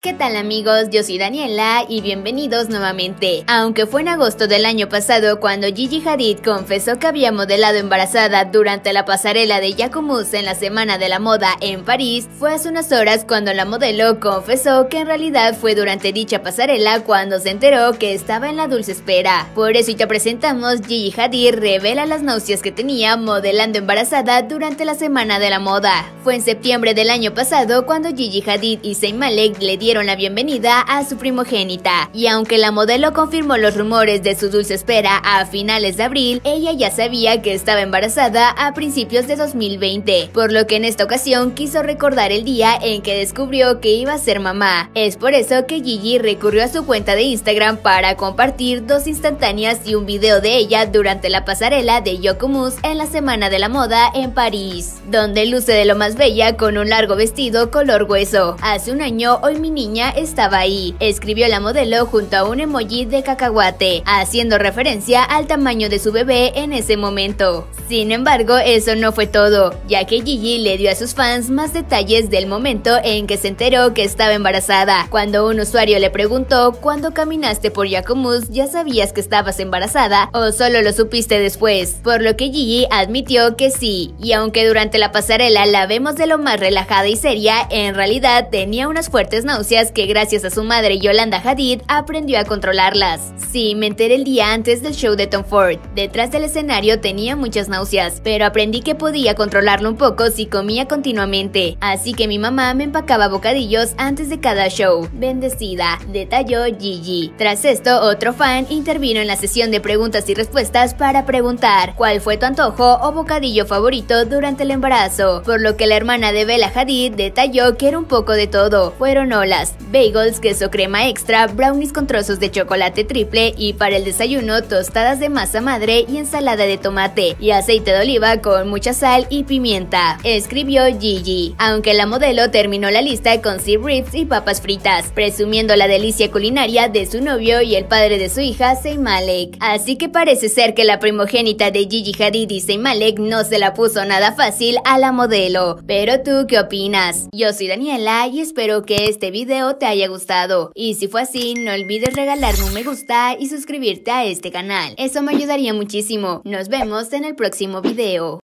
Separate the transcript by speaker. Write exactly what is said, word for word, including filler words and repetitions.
Speaker 1: ¿Qué tal amigos? Yo soy Daniela y bienvenidos nuevamente. Aunque fue en agosto del año pasado cuando Gigi Hadid confesó que había modelado embarazada durante la pasarela de Jacquemus en la Semana de la Moda en París, fue hace unas horas cuando la modelo confesó que en realidad fue durante dicha pasarela cuando se enteró que estaba en la dulce espera. Por eso hoy te presentamos Gigi Hadid revela las náuseas que tenía modelando embarazada durante la Semana de la Moda. Fue en septiembre del año pasado cuando Gigi Hadid y Zayn Malik le dieron la bienvenida a su primogénita, y aunque la modelo confirmó los rumores de su dulce espera a finales de abril, ella ya sabía que estaba embarazada a principios de dos mil veinte, por lo que en esta ocasión quiso recordar el día en que descubrió que iba a ser mamá. Es por eso que Gigi recurrió a su cuenta de Instagram para compartir dos instantáneas y un video de ella durante la pasarela de Jacquemus en la Semana de la Moda en París, donde luce de lo más bella con un largo vestido color hueso. Hace un año, hoy mi niña estaba ahí, escribió la modelo junto a un emoji de cacahuate, haciendo referencia al tamaño de su bebé en ese momento. Sin embargo, eso no fue todo, ya que Gigi le dio a sus fans más detalles del momento en que se enteró que estaba embarazada. Cuando un usuario le preguntó: ¿cuándo caminaste por Jacquemus ya sabías que estabas embarazada o solo lo supiste después? Por lo que Gigi admitió que sí, y aunque durante la pasarela la vemos de lo más relajada y seria, en realidad tenía unas fuertes náuseas que gracias a su madre Yolanda Hadid aprendió a controlarlas. Sí, me enteré el día antes del show de Tom Ford. Detrás del escenario tenía muchas náuseas, pero aprendí que podía controlarlo un poco si comía continuamente, así que mi mamá me empacaba bocadillos antes de cada show. Bendecida, detalló Gigi. Tras esto, otro fan intervino en la sesión de preguntas y respuestas para preguntar ¿cuál fue tu antojo o bocadillo favorito durante el embarazo? Por lo que la hermana de Bella Hadid detalló que era un poco de todo. Fueron olas, bagels, queso crema extra, brownies con trozos de chocolate triple y para el desayuno tostadas de masa madre y ensalada de tomate y aceite de oliva con mucha sal y pimienta, escribió Gigi. Aunque la modelo terminó la lista con sea ribs y papas fritas, presumiendo la delicia culinaria de su novio y el padre de su hija, Zayn Malik. Así que parece ser que la primogénita de Gigi Hadid y Zayn Malik no se la puso nada fácil a la modelo. Pero ¿tú qué opinas? Yo soy Daniela y espero que este video te haya gustado. Y si fue así, no olvides regalarme un me gusta y suscribirte a este canal. Eso me ayudaría muchísimo. Nos vemos en el próximo video.